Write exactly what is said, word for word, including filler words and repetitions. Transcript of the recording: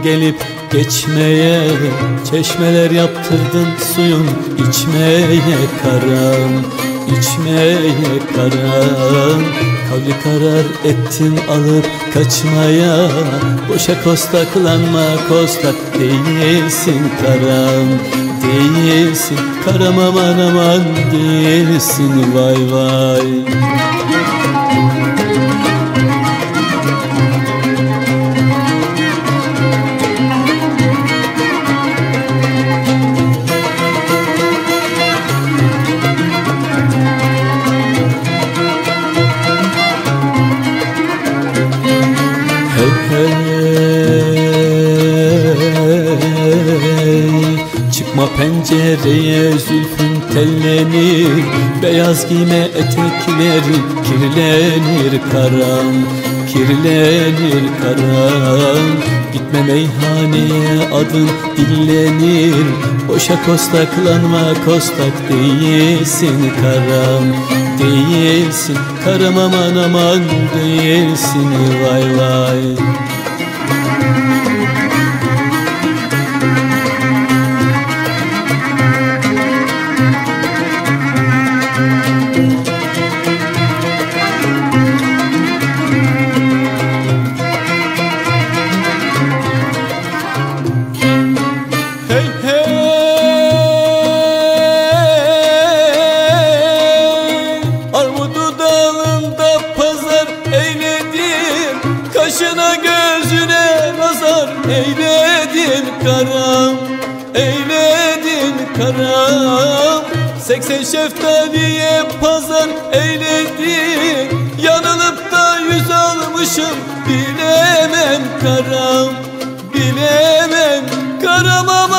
gelip geçmeye, çeşmeler yaptırdın suyun içmeye karam, içmeye karam. Kavli karar ettin alıp kaçmaya, boşa kostaklanma, kostak değilsin karam, değilsin karam, aman aman değilsin, vay vay. Çıkma pencereye, zülfün tellenir, beyaz giyme eteklerin kirlenir karam, kirlenir karam. Gitme meyhaneye, adın dillenir, boşa kostaklanma, kostak değilsin karam, değilsin karam, aman aman değilsin, vay vay. Kaşına gözüne nazar eyledin karam, eyledin karam. Seksen şeftaliye pazar eyledin, yanılıp da yüz almışım, bilemem karam, bilemem karam.